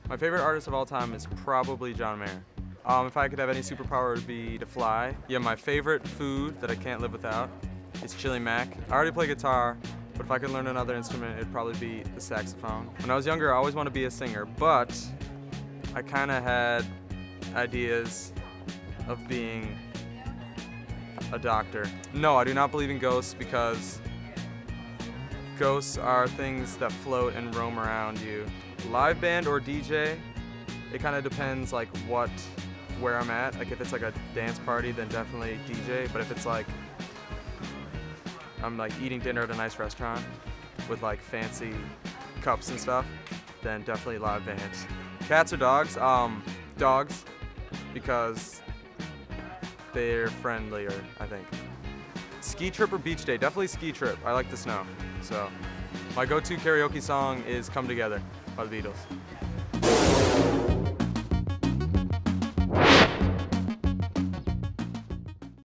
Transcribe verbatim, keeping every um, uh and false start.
My favorite artist of all time is probably John Mayer. Um, if I could have any superpower, it would be to fly. Yeah, my favorite food that I can't live without is chili mac. I already play guitar, but if I could learn another instrument, it'd probably be the saxophone. When I was younger, I always wanted to be a singer, but I kind of had ideas of being a doctor. No, I do not believe in ghosts because ghosts are things that float and roam around you. Live band or D J, it kind of depends like what, where I'm at. Like if it's like a dance party, then definitely D J, but if it's like I'm like eating dinner at a nice restaurant with like fancy cups and stuff, then definitely live bands. Cats or dogs? Um, dogs, because they're friendlier, I think. Ski trip or beach day? Definitely ski trip. I like the snow. So my go-to karaoke song is Come Together by the Beatles.